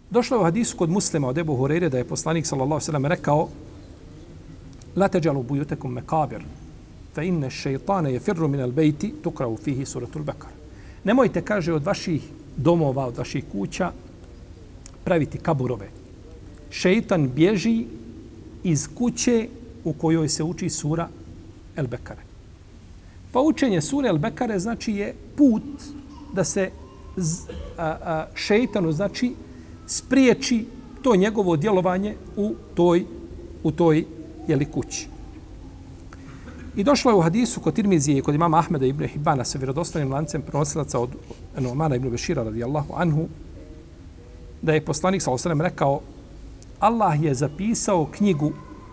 Došlo je u hadisu kod Muslima od Ebu Hureyre da je poslanik sallallahu sallam rekao La teđalu bujutekum mekabir fa inne šeitane je firru minal bejti tukravu fihi suratul Bekar. Nemojte, kaže, od vaših domova, od vaših kuća praviti kaburove. Šeitan bježi iz kuće u kojoj se uči sura El Bekare. Pa učenje sure El Bekare znači je put da se šeitanu znači spriječi to njegovo djelovanje u toj kući. I došlo je u hadisu kod Tirmizije i kod imama Ahmeda ibn Hibana sa vjerodostojnim lancem prenosilaca od Nu'mana ibn Bešira radijallahu anhu da je poslanik sallallahu alejhi ve sellem rekao Allah je zapisao knjigu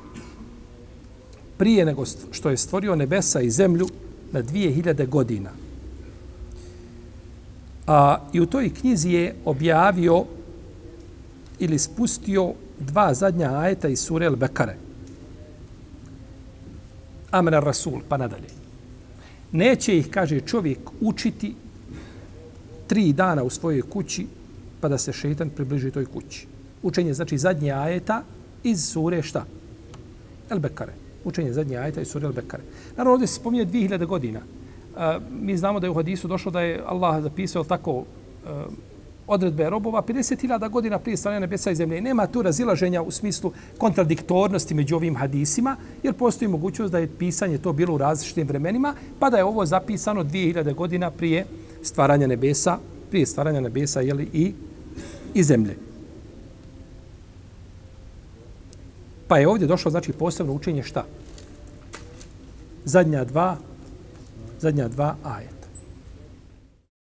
prije nego što je stvorio nebesa i zemlju na 2000 godina. I u toj knjizi je objavio ili spustio 2 zadnja ajeta iz sure El Bekare. Amen Rasul, pa nadalje. Neće ih, kaže, čovjek učiti 3 dana u svojoj kući pa da se šeitan približi toj kući. Učenje znači zadnje ajeta iz sure šta? El Bekare. Učenje zadnje ajeta iz sure El Bekare. Naravno, ovdje se spominje 2000 godina. Mi znamo da je u hadisu došlo da je Allah zapisao tako odredbe robova 50.000 godina prije stvaranja nebesa i zemlje. Nema tu razilaženja u smislu kontradiktornosti među ovim hadisima, jer postoji mogućnost da je pisanje to bilo u različitim vremenima, pa da je ovo zapisano 2000 godina prije stvaranja nebesa i zemlje. Pa je ovdje došlo znači posebno učenje šta? Zadnja dva ajeta.